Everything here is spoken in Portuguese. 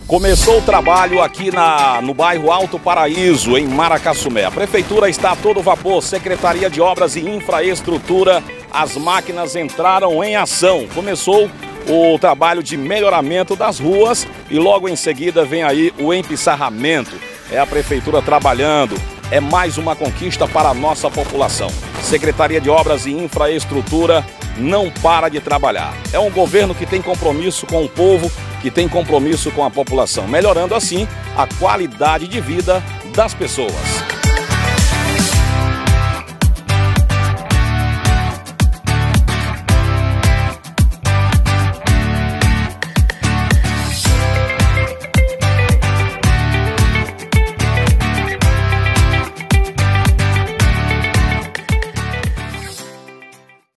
Começou o trabalho aqui no bairro Alto Paraíso, em Maracassumé. A prefeitura está a todo vapor, Secretaria de Obras e Infraestrutura, as máquinas entraram em ação. Começou o trabalho de melhoramento das ruas e logo em seguida vem aí o empissarramento. É a prefeitura trabalhando, é mais uma conquista para a nossa população. Secretaria de Obras e Infraestrutura não para de trabalhar. É um governo que tem compromisso com o povo, que tem compromisso com a população, melhorando assim a qualidade de vida das pessoas.